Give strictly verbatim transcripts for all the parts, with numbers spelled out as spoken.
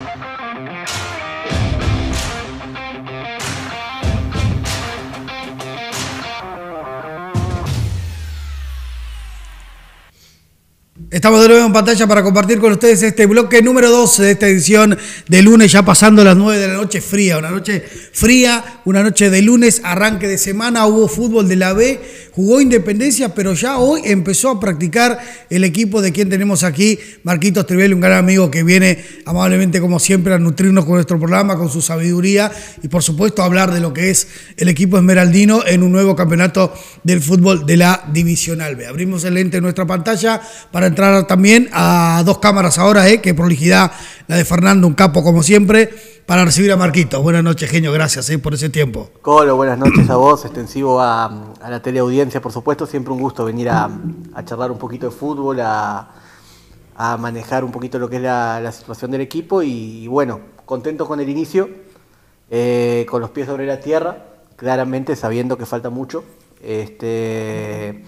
Estamos de nuevo en pantalla para compartir con ustedes este bloque número doce de esta edición de lunes, ya pasando las nueve de la noche, fría, una noche fría, una noche de lunes, arranque de semana, hubo fútbol de la B, jugó Independencia, pero ya hoy empezó a practicar el equipo de quien tenemos aquí, Marquitos Trivelli, un gran amigo que viene amablemente como siempre a nutrirnos con nuestro programa, con su sabiduría y por supuesto a hablar de lo que es el equipo esmeraldino en un nuevo campeonato del fútbol de la Divisional B. Abrimos el lente en nuestra pantalla para entrar también a dos cámaras ahora, eh, que prolijidad la de Fernando, un capo como siempre, para recibir a Marquitos. Buenas noches, genio, gracias eh, por ese tiempo. Colo, buenas noches a vos, extensivo a, a la teleaudiencia, por supuesto, siempre un gusto venir a, a charlar un poquito de fútbol, a, a manejar un poquito lo que es la, la situación del equipo y, y bueno, contento con el inicio, eh, con los pies sobre la tierra, claramente sabiendo que falta mucho, este...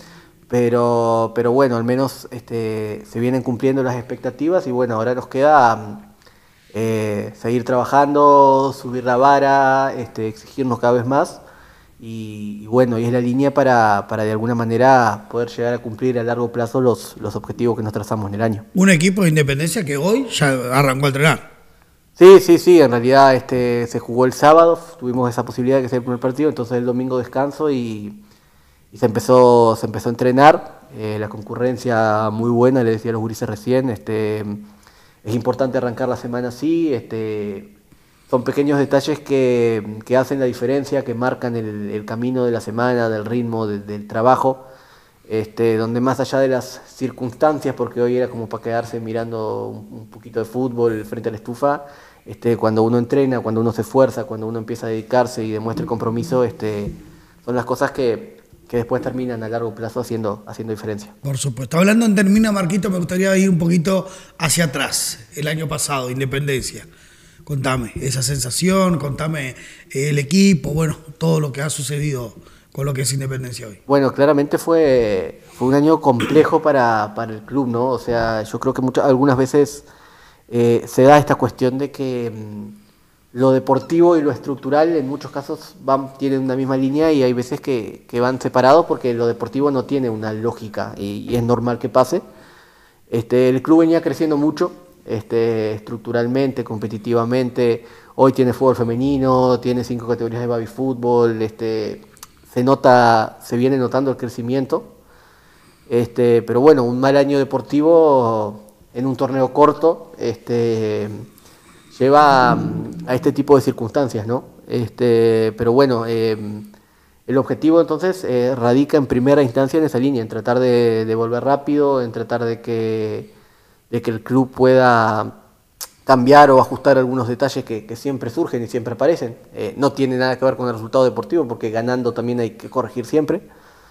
Pero, pero bueno, al menos este, se vienen cumpliendo las expectativas y bueno, ahora nos queda eh, seguir trabajando, subir la vara, este, exigirnos cada vez más y, y bueno, y es la línea para, para de alguna manera poder llegar a cumplir a largo plazo los, los objetivos que nos trazamos en el año. Un equipo de Independencia que hoy ya arrancó a entrenar. Sí, sí, sí, en realidad este, se jugó el sábado, tuvimos esa posibilidad de que sea el primer partido, entonces el domingo descanso y... Y se empezó, se empezó a entrenar, eh, la concurrencia muy buena, le decía a los gurises recién, este, es importante arrancar la semana así, este, son pequeños detalles que, que hacen la diferencia, que marcan el, el camino de la semana, del ritmo, de, del trabajo, este, donde más allá de las circunstancias, porque hoy era como para quedarse mirando un, un poquito de fútbol frente a la estufa, este, cuando uno entrena, cuando uno se esfuerza, cuando uno empieza a dedicarse y demuestra el compromiso, este, son las cosas que... que después terminan a largo plazo haciendo, haciendo diferencia. Por supuesto. Hablando en términos, Marquito, me gustaría ir un poquito hacia atrás, el año pasado, Independencia. Contame esa sensación, contame el equipo, bueno, todo lo que ha sucedido con lo que es Independencia hoy. Bueno, claramente fue, fue un año complejo para, para el club, ¿no? O sea, yo creo que muchas, algunas veces eh, se da esta cuestión de que... Mmm, lo deportivo y lo estructural en muchos casos van, tienen una misma línea y hay veces que, que van separados porque lo deportivo no tiene una lógica y, y es normal que pase. Este, el club venía creciendo mucho, este, estructuralmente, competitivamente. Hoy tiene fútbol femenino, tiene cinco categorías de baby fútbol. Este, se nota, se viene notando el crecimiento. Este, pero bueno, un mal año deportivo en un torneo corto. Este, lleva a este tipo de circunstancias, ¿no? Este, pero bueno, eh, el objetivo entonces eh, radica en primera instancia en esa línea, en tratar de, de volver rápido, en tratar de que, de que el club pueda cambiar o ajustar algunos detalles que, que siempre surgen y siempre aparecen. Eh, no tiene nada que ver con el resultado deportivo, porque ganando también hay que corregir siempre.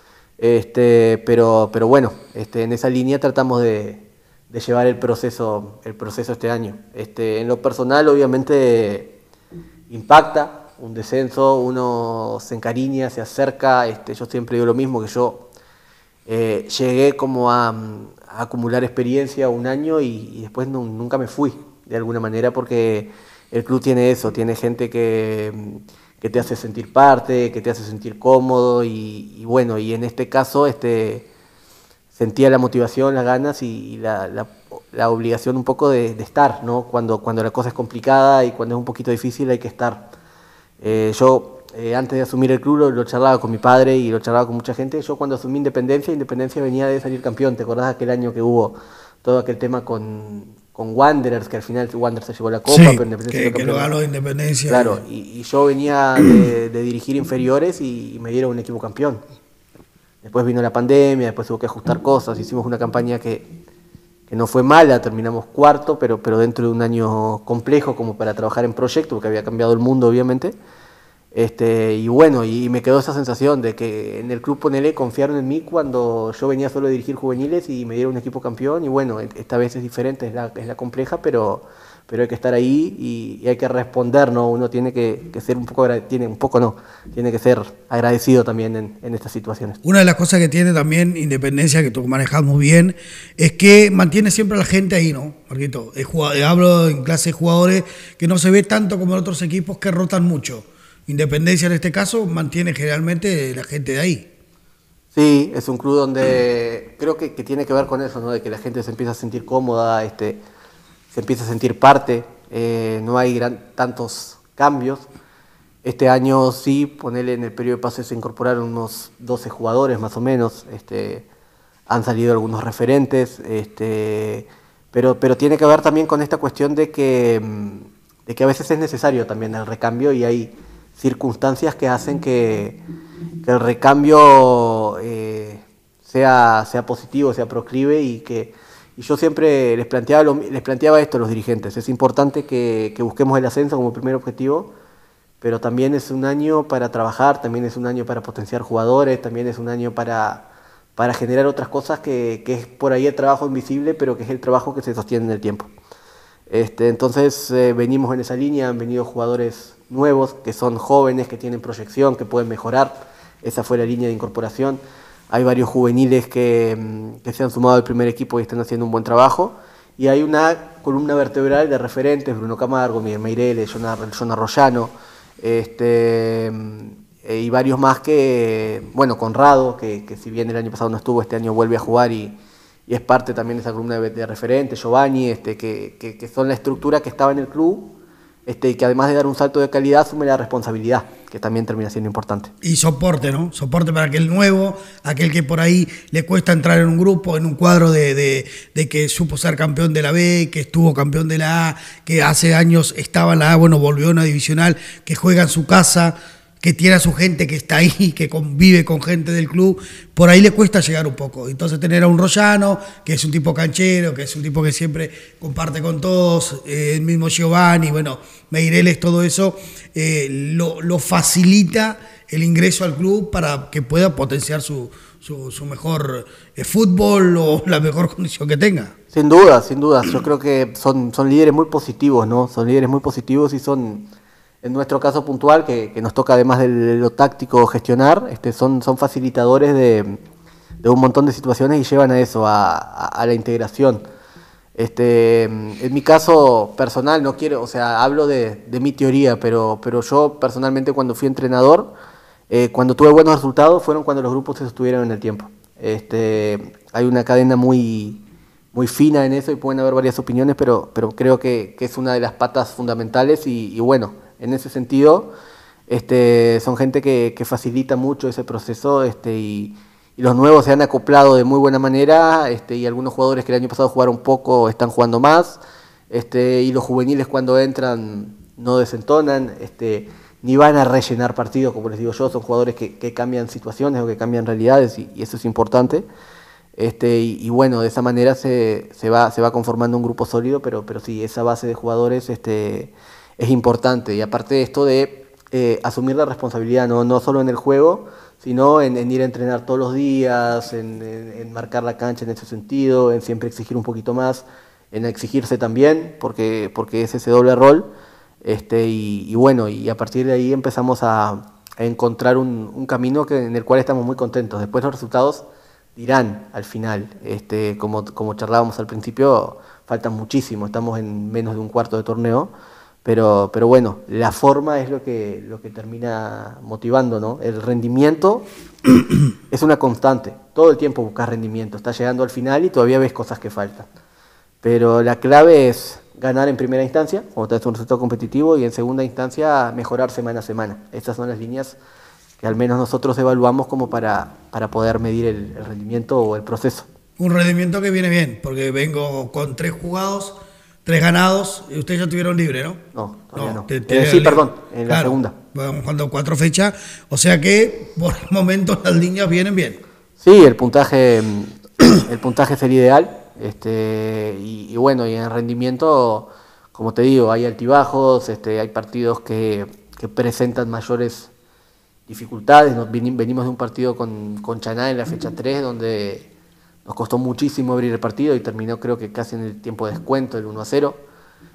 Este, pero, pero bueno, este, en esa línea tratamos de... de llevar el proceso, el proceso este año. Este, en lo personal, obviamente, impacta un descenso, uno se encariña, se acerca. Este, yo siempre digo lo mismo, que yo eh, llegué como a, a acumular experiencia un año y, y después no, nunca me fui, de alguna manera, porque el club tiene eso, tiene gente que, que te hace sentir parte, que te hace sentir cómodo y, y bueno, y en este caso... este sentía la motivación, las ganas y la, la, la obligación un poco de, de estar, ¿no? Cuando, cuando la cosa es complicada y cuando es un poquito difícil hay que estar. Eh, yo, eh, antes de asumir el club, lo, lo charlaba con mi padre y lo charlaba con mucha gente. Yo cuando asumí Independencia, Independencia venía de salir campeón. ¿Te acordás de aquel año que hubo todo aquel tema con, con Wanderers, que al final Wanderers se llevó la Copa, sí, pero Independencia que, que lo ganó Independencia. Claro, y, y yo venía de, de dirigir inferiores y, y me dieron un equipo campeón. Después vino la pandemia, después hubo que ajustar cosas, hicimos una campaña que, que no fue mala, terminamos cuarto, pero, pero dentro de un año complejo como para trabajar en proyecto, porque había cambiado el mundo obviamente. Este, y bueno, y, y me quedó esa sensación de que en el club Ponele confiaron en mí cuando yo venía solo a dirigir juveniles y me dieron un equipo campeón, y bueno, esta vez es diferente, es la, es la compleja, pero, pero hay que estar ahí y, y hay que responder, ¿no? Uno tiene que, que ser un poco, tiene un poco no, tiene que ser agradecido también en, en estas situaciones. Una de las cosas que tiene también Independencia, que tú manejas muy bien, es que mantiene siempre a la gente ahí, ¿no, Marquito? Es jugador, hablo en clase de jugadores que no se ve tanto como en otros equipos que rotan mucho. Independencia en este caso mantiene generalmente la gente de ahí. Sí, es un club donde creo que, que tiene que ver con eso, ¿no? De que la gente se empieza a sentir cómoda, este, se empieza a sentir parte, eh, no hay gran, tantos cambios. Este año sí, ponele en el periodo de pases se incorporaron unos doce jugadores más o menos, este, han salido algunos referentes, este, pero, pero tiene que ver también con esta cuestión de que, de que a veces es necesario también el recambio y hay circunstancias que hacen que, que el recambio eh, sea, sea positivo, sea proclive y que y yo siempre les planteaba, lo, les planteaba esto a los dirigentes, es importante que, que busquemos el ascenso como primer objetivo, pero también es un año para trabajar, también es un año para potenciar jugadores, también es un año para, para generar otras cosas que, que es por ahí el trabajo invisible, pero que es el trabajo que se sostiene en el tiempo. Este, entonces eh, venimos en esa línea, han venido jugadores nuevos, que son jóvenes, que tienen proyección, que pueden mejorar, esa fue la línea de incorporación. Hay varios juveniles que, que se han sumado al primer equipo y están haciendo un buen trabajo. Y hay una columna vertebral de referentes, Bruno Camargo, Miguel Meireles, John Arroyano, este, eh, y varios más que, bueno, Conrado, que, que si bien el año pasado no estuvo, este año vuelve a jugar y, y es parte también de esa columna de, de referentes, Giovanni, este, que, que, que son la estructura que estaba en el club, este, y que además de dar un salto de calidad, asume la responsabilidad, que también termina siendo importante. Y soporte, ¿no? Soporte para aquel nuevo, aquel que por ahí le cuesta entrar en un grupo, en un cuadro de, de, de que supo ser campeón de la B, que estuvo campeón de la A, que hace años estaba en la A, bueno, volvió a una divisional, que juega en su casa, que tiene a su gente que está ahí, que convive con gente del club, por ahí le cuesta llegar un poco. Entonces tener a un Royano, que es un tipo canchero, que es un tipo que siempre comparte con todos, eh, el mismo Giovanni, bueno, Meireles, todo eso, eh, lo, lo facilita el ingreso al club para que pueda potenciar su, su, su mejor eh, fútbol o la mejor condición que tenga. Sin duda, sin duda. Yo creo que son, son líderes muy positivos, ¿no? Son líderes muy positivos y son... En nuestro caso puntual, que, que nos toca además de lo táctico gestionar, este, son, son facilitadores de, de un montón de situaciones y llevan a eso, a, a, a la integración. Este, en mi caso personal, no quiero, o sea, hablo de, de mi teoría, pero, pero yo personalmente cuando fui entrenador, eh, cuando tuve buenos resultados fueron cuando los grupos se sostuvieron en el tiempo. Este, hay una cadena muy, muy fina en eso y pueden haber varias opiniones, pero, pero creo que, que es una de las patas fundamentales y, y bueno, en ese sentido, este, son gente que, que facilita mucho ese proceso este, y, y los nuevos se han acoplado de muy buena manera este, y algunos jugadores que el año pasado jugaron poco están jugando más este, y los juveniles cuando entran no desentonan, este, ni van a rellenar partidos, como les digo yo, son jugadores que, que cambian situaciones o que cambian realidades y, y eso es importante. Este, y, y bueno, de esa manera se, se, va, se va conformando un grupo sólido, pero, pero sí, esa base de jugadores... Este, es importante, y aparte de esto de eh, asumir la responsabilidad, no, no solo en el juego, sino en, en ir a entrenar todos los días, en, en, en marcar la cancha en ese sentido, en siempre exigir un poquito más, en exigirse también, porque, porque es ese doble rol, este, y, y bueno, y a partir de ahí empezamos a, a encontrar un, un camino que, en el cual estamos muy contentos. Después los resultados dirán al final, este, como, como charlábamos al principio, faltan muchísimo, estamos en menos de un cuarto de torneo, Pero, pero bueno, la forma es lo que, lo que termina motivando, ¿no? El rendimiento es una constante. Todo el tiempo buscas rendimiento. Estás llegando al final y todavía ves cosas que faltan. Pero la clave es ganar en primera instancia, cuando te das un resultado competitivo, y en segunda instancia mejorar semana a semana. Estas son las líneas que al menos nosotros evaluamos como para, para poder medir el, el rendimiento o el proceso. Un rendimiento que viene bien, porque vengo con tres jugados, tres ganados, y ustedes ya tuvieron libre, ¿no? No, todavía no. no. Te, te eh, sí, libre. Perdón, en claro, la segunda. Vamos jugando cuatro fechas, o sea que por el momento las líneas vienen bien. Sí, el puntaje, el puntaje es el ideal, este, y, y bueno, y en el rendimiento, como te digo, hay altibajos, este, hay partidos que, que presentan mayores dificultades. Nos venimos de un partido con, con Chaná en la fecha tres, donde nos costó muchísimo abrir el partido y terminó creo que casi en el tiempo de descuento, el uno a cero.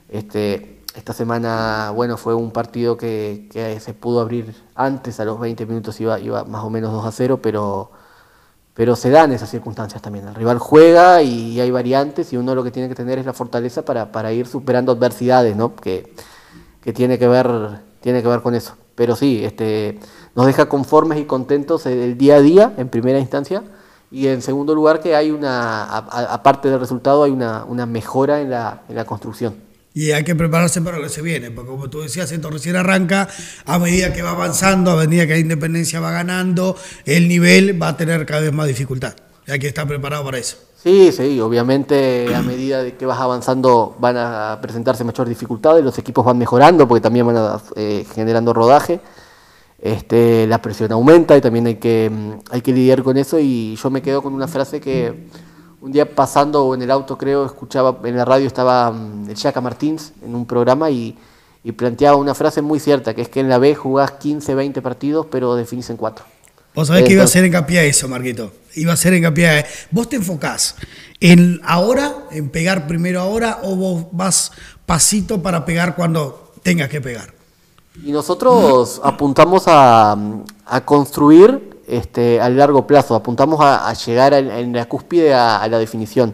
Este, esta semana, bueno, fue un partido que, que se pudo abrir antes, a los veinte minutos iba, iba más o menos dos a cero, pero, pero se dan esas circunstancias también. El rival juega y hay variantes y uno lo que tiene que tener es la fortaleza para, para ir superando adversidades, ¿no? Que, que tiene que ver, tiene que ver con eso. Pero sí, este, nos deja conformes y contentos el día a día, en primera instancia, y en segundo lugar que hay una, aparte del resultado, hay una, una mejora en la, en la construcción. Y hay que prepararse para lo que se viene, porque como tú decías, esto recién arranca, a medida que va avanzando, a medida que la Independencia va ganando, el nivel va a tener cada vez más dificultad. Y hay que estar preparado para eso. Sí, sí, obviamente a medida de que vas avanzando van a presentarse mayores dificultades, los equipos van mejorando porque también van a, eh, generando rodaje, este, la presión aumenta y también hay que, hay que lidiar con eso, y yo me quedo con una frase que un día pasando en el auto, creo, escuchaba, en la radio estaba um, el Chaca Martins en un programa y, y planteaba una frase muy cierta, que es que en la B jugás quince, veinte partidos, pero definís en cuatro. Vos sabés Entonces, que iba a ser hincapié a eso, Marquito. Iba a ser hincapié a eso. ¿Vos te enfocás en ahora, en pegar primero ahora, o vos vas pasito para pegar cuando tengas que pegar? Y nosotros apuntamos a, a construir Este, a largo plazo, apuntamos a, a llegar a, en la cúspide a, a la definición,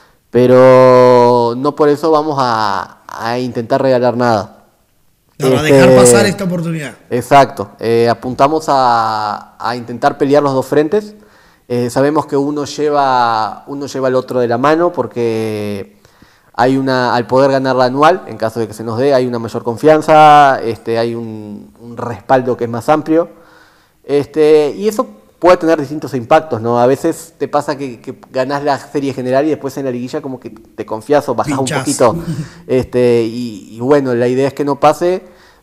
pero no por eso vamos a, a intentar regalar nada. Para este, dejar pasar esta oportunidad. Exacto, eh, apuntamos a, a intentar pelear los dos frentes, eh, sabemos que uno lleva, uno lleva al otro de la mano porque hay una, al poder ganar la anual, en caso de que se nos dé, hay una mayor confianza, este, hay un, un respaldo que es más amplio. Este, y eso puede tener distintos impactos, ¿no? A veces te pasa que, que ganás la serie general y después en la liguilla como que te confías o bajás Pinchás. un poquito. Este, y, y bueno, la idea es que no pase,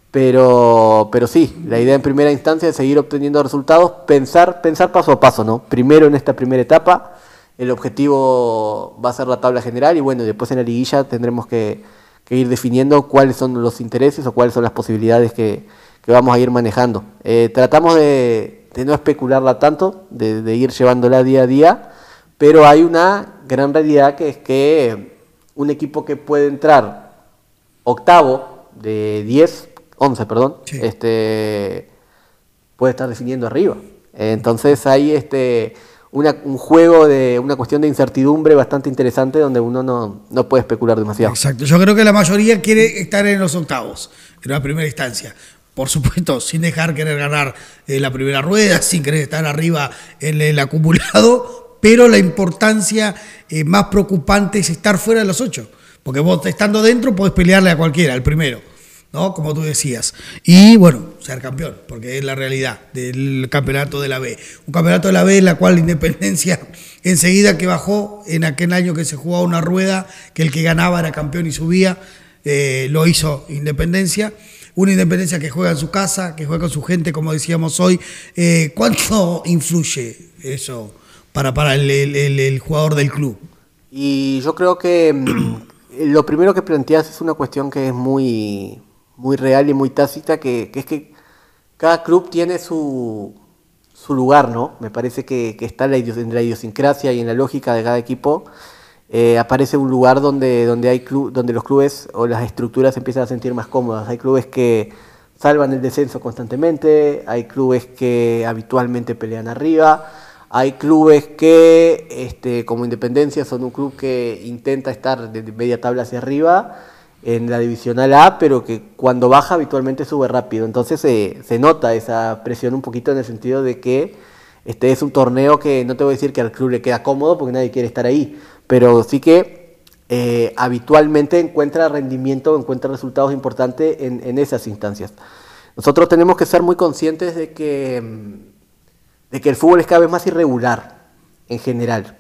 pero, pero sí, la idea en primera instancia es seguir obteniendo resultados, pensar, pensar paso a paso, ¿no? Primero en esta primera etapa, el objetivo va a ser la tabla general y bueno, después en la liguilla tendremos que, que ir definiendo cuáles son los intereses o cuáles son las posibilidades que que vamos a ir manejando. Eh, tratamos de, de no especularla tanto, de, de ir llevándola día a día, pero hay una gran realidad que es que un equipo que puede entrar octavo de diez, once, perdón, sí. este, puede estar definiendo arriba. Entonces hay este, una, un juego, de una cuestión de incertidumbre bastante interesante donde uno no, no puede especular demasiado. Exacto, yo creo que la mayoría quiere estar en los octavos, en la primera instancia. Por supuesto, sin dejar querer ganar eh, la primera rueda, sin querer estar arriba en el acumulado, pero la importancia eh, más preocupante es estar fuera de los ocho, porque vos estando dentro podés pelearle a cualquiera, al primero, ¿no? Como tú decías. Y bueno, ser campeón, porque es la realidad del campeonato de la B. Un campeonato de la B en la cual Independencia, enseguida que bajó, en aquel año que se jugaba una rueda, que el que ganaba era campeón y subía, eh, lo hizo Independencia. Una Independencia que juega en su casa, que juega con su gente, como decíamos hoy. Eh, ¿Cuánto influye eso para, para el, el, el jugador del club? Y yo creo que mmm, lo primero que planteas es una cuestión que es muy, muy real y muy tácita, que, que es que cada club tiene su, su lugar, ¿no? Me parece que, que está en la, en la idiosincrasia y en la lógica de cada equipo. Eh, aparece un lugar donde, donde, hay club, donde los clubes o las estructuras se empiezan a sentir más cómodas. Hay clubes que salvan el descenso constantemente, hay clubes que habitualmente pelean arriba, hay clubes que, este, como Independencia, son un club que intenta estar de media tabla hacia arriba en la divisional A, pero que cuando baja habitualmente sube rápido. Entonces eh, se nota esa presión un poquito en el sentido de que este es un torneo que no te voy a decir que al club le queda cómodo porque nadie quiere estar ahí, pero sí que eh, habitualmente encuentra rendimiento, encuentra resultados importantes en, en esas instancias. Nosotros tenemos que ser muy conscientes de que, de que el fútbol es cada vez más irregular en general.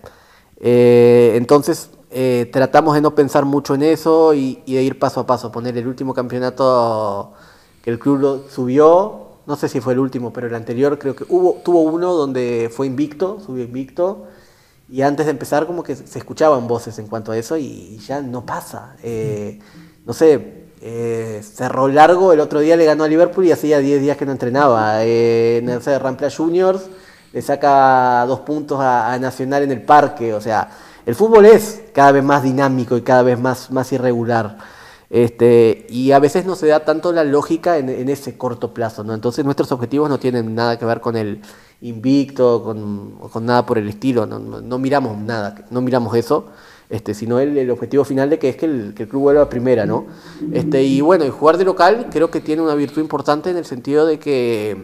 Eh, entonces eh, tratamos de no pensar mucho en eso y, y de ir paso a paso. Poner el último campeonato que el club lo subió, no sé si fue el último, pero el anterior creo que hubo, tuvo uno donde fue invicto, subió invicto. Y antes de empezar como que se escuchaban voces en cuanto a eso y ya no pasa. Eh, no sé, eh, Cerro Largo el otro día le ganó a Liverpool y hacía diez días que no entrenaba. Eh, no sé, Rampla Juniors le saca dos puntos a, a Nacional en el Parque. O sea, el fútbol es cada vez más dinámico y cada vez más, más irregular. Este, y a veces no se da tanto la lógica en, en ese corto plazo, ¿no? Entonces nuestros objetivos no tienen nada que ver con el invicto, con, con nada por el estilo, no, no, no miramos nada, no miramos eso, este, sino el, el objetivo final de que es que el, que el club vuelva a primera, ¿no? Este, y bueno, y jugar de local creo que tiene una virtud importante en el sentido de que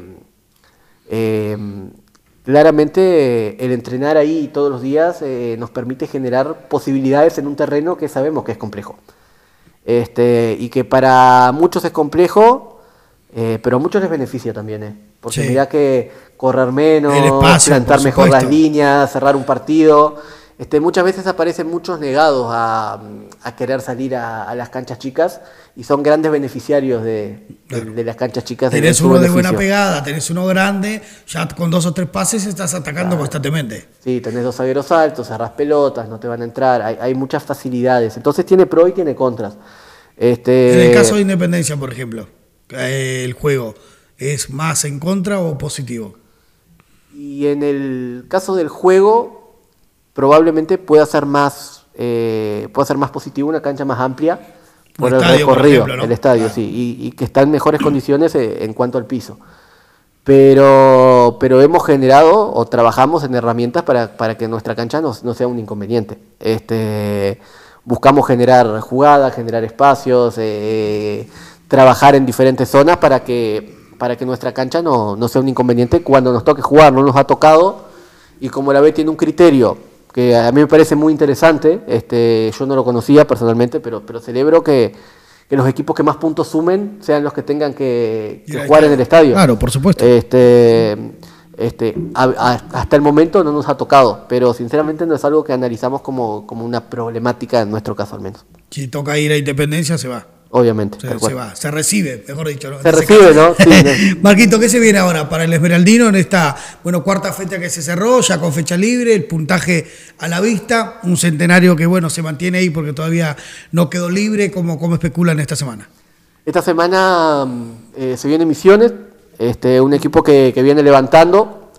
eh, claramente el entrenar ahí todos los días eh, nos permite generar posibilidades en un terreno que sabemos que es complejo. Este, y que para muchos es complejo, eh, pero a muchos les beneficia también, ¿eh? Porque sí. Mirá que correr menos, espacio, plantar mejor las líneas, cerrar un partido. Este, muchas veces aparecen muchos negados a, a querer salir a, a las canchas chicas y son grandes beneficiarios de, claro. de, de las canchas chicas. Tenés de uno beneficio. De buena pegada, tenés uno grande, ya con dos o tres pases estás atacando claro. constantemente. Sí, tenés dos zagueros altos, cerrás pelotas, no te van a entrar, hay, hay muchas facilidades. Entonces tiene pro y tiene contras. Este... En el caso de Independencia, por ejemplo, el juego, ¿es más en contra o positivo? Y en el caso del juego, probablemente pueda ser más, eh, pueda ser más positivo, una cancha más amplia por el, el estadio, recorrido, por ejemplo, ¿no? El estadio, claro. sí, y, y que está en mejores condiciones eh, en cuanto al piso. Pero, pero hemos generado o trabajamos en herramientas para, para que nuestra cancha no, no sea un inconveniente. Este, buscamos generar jugadas, generar espacios, eh, trabajar en diferentes zonas para que, para que nuestra cancha no, no sea un inconveniente cuando nos toque jugar. No nos ha tocado, y como la B tiene un criterio que a mí me parece muy interesante, este, yo no lo conocía personalmente, pero, pero celebro que, que los equipos que más puntos sumen sean los que tengan que, que jugar en el estadio. Claro, por supuesto. Este, este, a, a, hasta el momento no nos ha tocado, pero sinceramente no es algo que analizamos como, como una problemática en nuestro caso al menos. Si toca ir a Independencia, se va. Obviamente. Se, se va, se recibe, mejor dicho. ¿no? Se recibe, ¿no? Sí, ¿no? Marquito, ¿qué se viene ahora para el Esmeraldino en esta, bueno, cuarta fecha que se cerró, ya con fecha libre, el puntaje a la vista, un centenario que, bueno, se mantiene ahí porque todavía no quedó libre? ¿Cómo, cómo especulan esta semana? Esta semana eh, se viene Misiones, este, un equipo que, que viene levantando.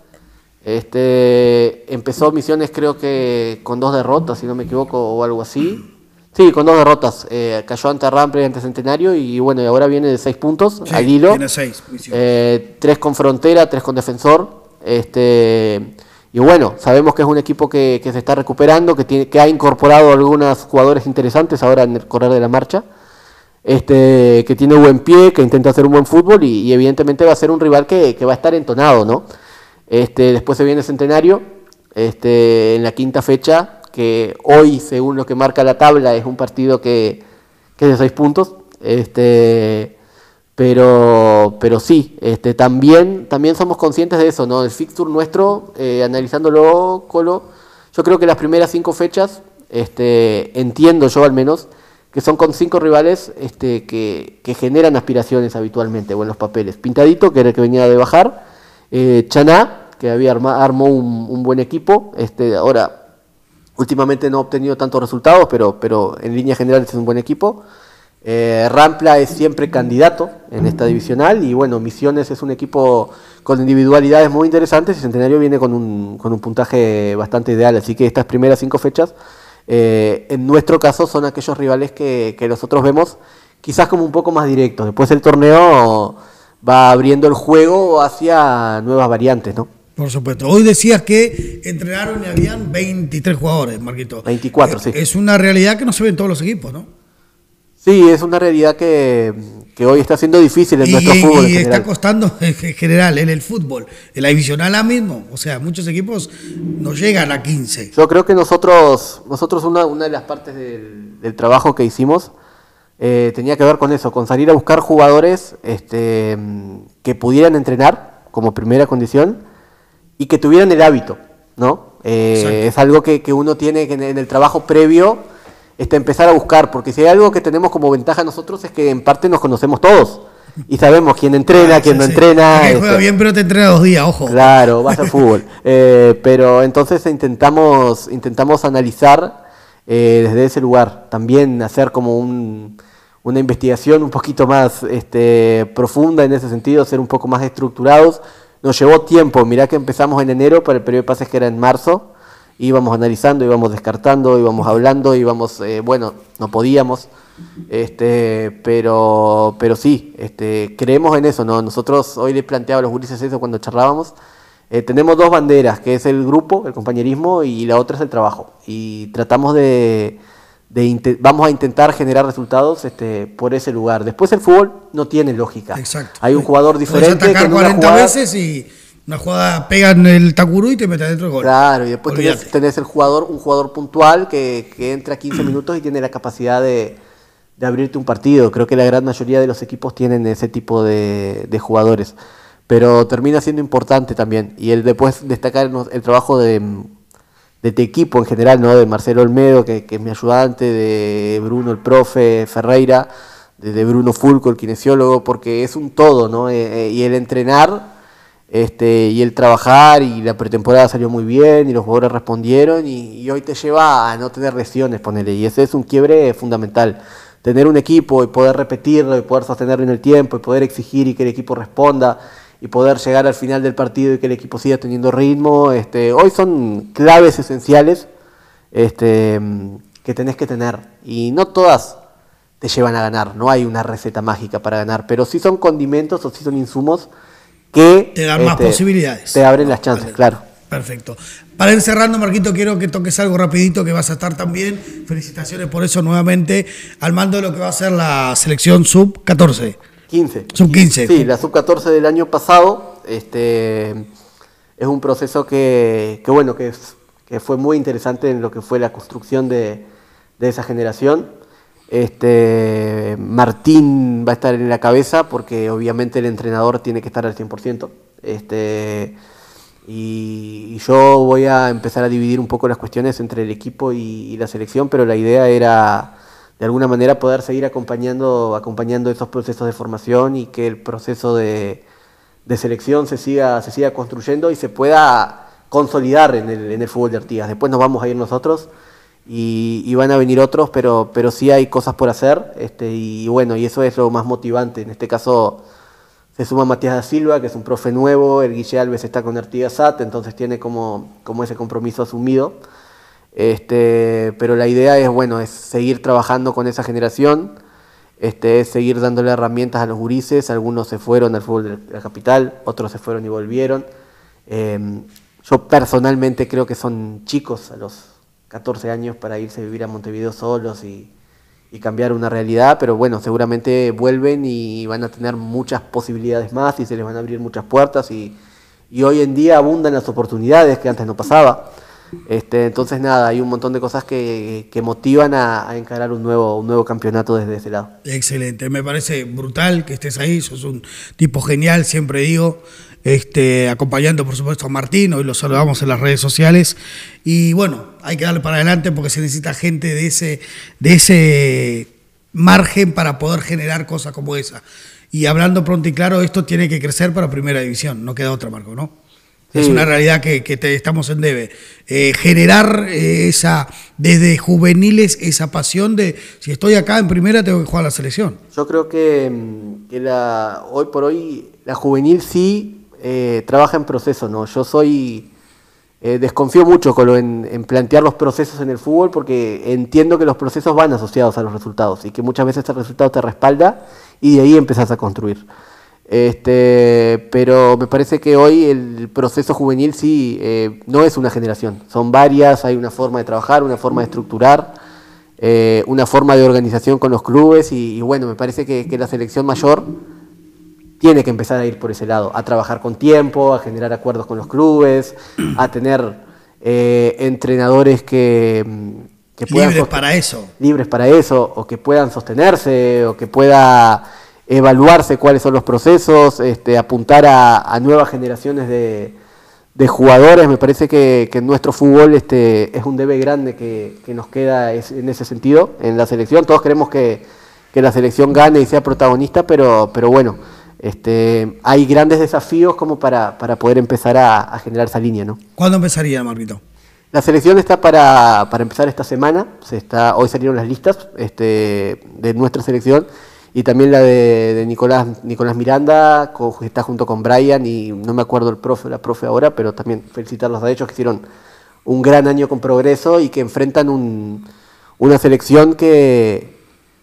Este, empezó Misiones creo que con dos derrotas, si no me equivoco, o algo así. Sí, con dos derrotas. Eh, cayó ante Rampla y ante Centenario y bueno, y ahora viene de seis puntos sí, al hilo. Tiene seis. Eh, tres con Frontera, tres con Defensor. Este, y bueno, sabemos que es un equipo que, que se está recuperando, que, tiene, que ha incorporado algunos jugadores interesantes ahora en el correr de la marcha. Este, que tiene buen pie, que intenta hacer un buen fútbol y, y evidentemente va a ser un rival que, que va a estar entonado, ¿no? Este, después se viene Centenario, este, en la quinta fecha, que hoy, según lo que marca la tabla, es un partido que, que es de seis puntos, este, pero, pero sí, este, también, también somos conscientes de eso, ¿no? El fixture nuestro, eh, analizándolo, Colo, yo creo que las primeras cinco fechas, este, entiendo yo al menos, que son con cinco rivales este, que, que generan aspiraciones habitualmente, o en los papeles. Pintadito, que era el que venía de bajar, eh, Chaná, que había arma, armó un, un buen equipo, este, ahora... Últimamente no ha obtenido tantos resultados, pero, pero en líneas generales es un buen equipo. Eh, Rampla es siempre candidato en esta divisional y bueno, Misiones es un equipo con individualidades muy interesantes y Centenario viene con un, con un puntaje bastante ideal. Así que estas primeras cinco fechas, eh, en nuestro caso, son aquellos rivales que, que nosotros vemos quizás como un poco más directos. Después el torneo va abriendo el juego hacia nuevas variantes, ¿no? Por supuesto. Hoy decías que entrenaron y habían veintitrés jugadores, Marquito. veinticuatro, sí. Es una realidad que no se ve en todos los equipos, ¿no? Sí, es una realidad que, que hoy está siendo difícil en y, nuestro fútbol. Y está costando en general, en el fútbol. En la divisional la mismo. O sea, muchos equipos no llegan a quince. Yo creo que nosotros, nosotros una, una de las partes del, del trabajo que hicimos eh, tenía que ver con eso, con salir a buscar jugadores este, que pudieran entrenar como primera condición y que tuvieran el hábito, ¿no? Eh, es algo que, que uno tiene que en, en el trabajo previo este, empezar a buscar, porque si hay algo que tenemos como ventaja nosotros es que en parte nos conocemos todos y sabemos quién entrena, ah, quién sí, no sí. entrena. Porque juega este, bien, pero te entrena dos días, ojo. Claro, vas al fútbol. Eh, pero entonces intentamos, intentamos analizar eh, desde ese lugar, también hacer como un, una investigación un poquito más este, profunda en ese sentido, ser un poco más estructurados. Nos llevó tiempo, mirá que empezamos en enero, para el periodo de pases que era en marzo, íbamos analizando, íbamos descartando, íbamos hablando, íbamos, eh, bueno, no podíamos, Este, pero, pero sí, este, creemos en eso, ¿no? Nosotros hoy les planteaba a los gurises eso cuando charlábamos. Eh, tenemos dos banderas, que es el grupo, el compañerismo, y la otra es el trabajo. Y tratamos de, de vamos a intentar generar resultados este, por ese lugar. Después el fútbol no tiene lógica. Exacto. Hay un jugador diferente. Puedes atacar que en una cuarenta jugada, veces y una jugada pegan el tacurú y te meten dentro del gol. Claro, y después tenés, tenés el jugador, un jugador puntual que, que entra quince minutos y tiene la capacidad de, de abrirte un partido. Creo que la gran mayoría de los equipos tienen ese tipo de, de jugadores. Pero termina siendo importante también. Y el después destacar el, el trabajo de, de tu equipo en general, ¿no? De Marcelo Olmedo, que, que es mi ayudante, de Bruno el profe Ferreira, de, de Bruno Fulco, el kinesiólogo, porque es un todo, ¿no? Eh, eh, y el entrenar Este, y el trabajar, y la pretemporada salió muy bien, y los jugadores respondieron, y, y hoy te lleva a no tener lesiones, ponele, y ese es un quiebre fundamental. Tener un equipo y poder repetirlo, y poder sostenerlo en el tiempo, y poder exigir y que el equipo responda, y poder llegar al final del partido y que el equipo siga teniendo ritmo, este, hoy son claves esenciales este, que tenés que tener, y no todas te llevan a ganar, no hay una receta mágica para ganar, pero sí son condimentos o sí son insumos que te dan más este, posibilidades. Te abren las chances, vale. Claro. Perfecto. Para ir cerrando, Marquito, quiero que toques algo rapidito, que vas a estar también. Felicitaciones por eso nuevamente, al mando de lo que va a ser la selección sub catorce. quince. sub quince. Sí, la sub catorce del año pasado. Este, es un proceso que, que bueno, que, es, que fue muy interesante en lo que fue la construcción de, de esa generación. Este, Martín va a estar en la cabeza porque obviamente el entrenador tiene que estar al cien por ciento. Este, y, y yo voy a empezar a dividir un poco las cuestiones entre el equipo y, y la selección, pero la idea era de alguna manera poder seguir acompañando, acompañando esos procesos de formación y que el proceso de, de selección se siga, se siga construyendo y se pueda consolidar en el, en el fútbol de Artigas. Después nos vamos a ir nosotros. Y, y van a venir otros, pero, pero sí hay cosas por hacer, este, y bueno, y eso es lo más motivante. En este caso se suma Matías da Silva, que es un profe nuevo, el Guille Alves está con Artigas S A T, entonces tiene como, como ese compromiso asumido. Este, pero la idea es, bueno, es seguir trabajando con esa generación, este, es seguir dándole herramientas a los gurises. Algunos se fueron al fútbol de la capital, otros se fueron y volvieron. Eh, yo personalmente creo que son chicos a los catorce años para irse a vivir a Montevideo solos y, y cambiar una realidad, pero bueno, seguramente vuelven y van a tener muchas posibilidades más y se les van a abrir muchas puertas y, y hoy en día abundan las oportunidades que antes no pasaba. Este, entonces nada, hay un montón de cosas que, que motivan a, a encarar un nuevo, un nuevo campeonato desde ese lado. Excelente, me parece brutal que estés ahí, sos un tipo genial, siempre digo. Este, acompañando por supuesto a Martín, hoy lo saludamos en las redes sociales y bueno, hay que darle para adelante porque se necesita gente de ese, de ese margen para poder generar cosas como esa. Y hablando pronto y claro, esto tiene que crecer para primera división, no queda otra, Marco, ¿no? Sí. Es una realidad que, que te, estamos en debe. Eh, generar eh, esa, desde juveniles, esa pasión de si estoy acá en primera tengo que jugar a la selección. Yo creo que, que la, hoy por hoy la juvenil sí Eh, trabaja en proceso, ¿no? Yo soy, eh, desconfío mucho con lo en, en plantear los procesos en el fútbol porque entiendo que los procesos van asociados a los resultados y que muchas veces el resultado te respalda y de ahí empezás a construir. Este, pero me parece que hoy el proceso juvenil sí eh, no es una generación, son varias, hay una forma de trabajar, una forma de estructurar, eh, una forma de organización con los clubes y, y bueno, me parece que, que la selección mayor tiene que empezar a ir por ese lado, a trabajar con tiempo, a generar acuerdos con los clubes, a tener eh, entrenadores que, que puedan... Libres para eso. Libres para eso, o que puedan sostenerse, o que pueda evaluarse cuáles son los procesos, este, apuntar a, a nuevas generaciones de, de jugadores. Me parece que, que en nuestro fútbol este, es un debe grande que, que nos queda en ese sentido, en la selección. Todos queremos que, que la selección gane y sea protagonista, pero, pero bueno... Este, hay grandes desafíos como para, para poder empezar a, a generar esa línea, ¿no? ¿Cuándo empezaría, Marquito? La selección está para, para empezar esta semana. Se está, hoy salieron las listas este, de nuestra selección y también la de, de Nicolás, Nicolás Miranda, que está junto con Brian y no me acuerdo el profe, la profe ahora, pero también felicitarlos a ellos que hicieron un gran año con progreso y que enfrentan un, una selección que...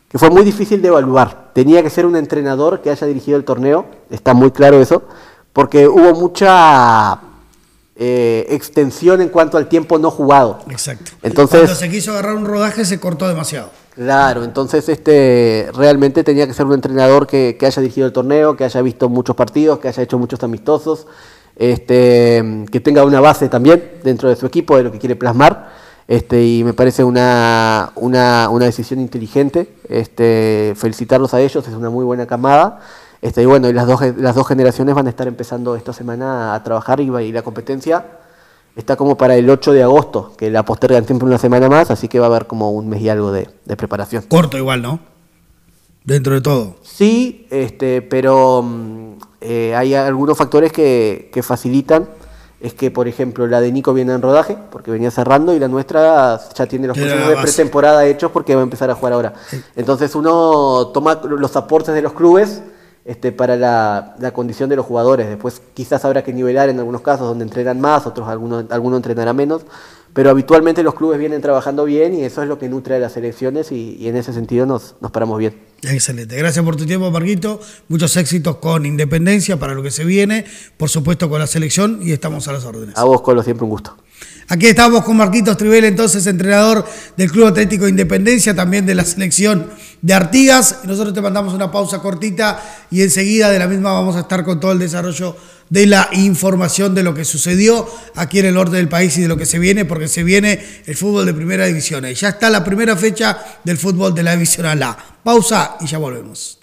que fue muy difícil de evaluar. Tenía que ser un entrenador que haya dirigido el torneo, está muy claro eso, porque hubo mucha eh, extensión en cuanto al tiempo no jugado. Exacto. Entonces, cuando se quiso agarrar un rodaje se cortó demasiado. Claro, entonces este realmente tenía que ser un entrenador que, que haya dirigido el torneo, que haya visto muchos partidos, que haya hecho muchos amistosos, este, que tenga una base también dentro de su equipo de lo que quiere plasmar, este, y me parece una, una, una decisión inteligente. Este, felicitarlos a ellos, es una muy buena camada. Este, y bueno, y las dos, las dos generaciones van a estar empezando esta semana a trabajar y, y la competencia está como para el ocho de agosto, que la postergan siempre una semana más, así que va a haber como un mes y algo de, de preparación. Corto igual, ¿no? Dentro de todo. Sí, este, pero eh, hay algunos factores que, que facilitan. Es que, por ejemplo, la de Nico viene en rodaje, porque venía cerrando, y la nuestra ya tiene los procesos de pretemporada hechos porque va a empezar a jugar ahora. Sí. Entonces uno toma los aportes de los clubes Este, para la, la condición de los jugadores. Después quizás habrá que nivelar en algunos casos donde entrenan más, otros algunos, algunos entrenará menos, pero habitualmente los clubes vienen trabajando bien y eso es lo que nutre a las selecciones y, y en ese sentido nos, nos paramos bien. Excelente, gracias por tu tiempo, Marquito, muchos éxitos con Independencia para lo que se viene, por supuesto con la selección, y estamos a las órdenes. A vos, Colo, siempre un gusto. Aquí estamos con Marquitos Tribel, entonces entrenador del Club Atlético Independencia, también de la selección de Artigas. Nosotros te mandamos una pausa cortita y enseguida de la misma vamos a estar con todo el desarrollo de la información de lo que sucedió aquí en el norte del país y de lo que se viene, porque se viene el fútbol de primera división. Y ya está la primera fecha del fútbol de la división A. Pausa y ya volvemos.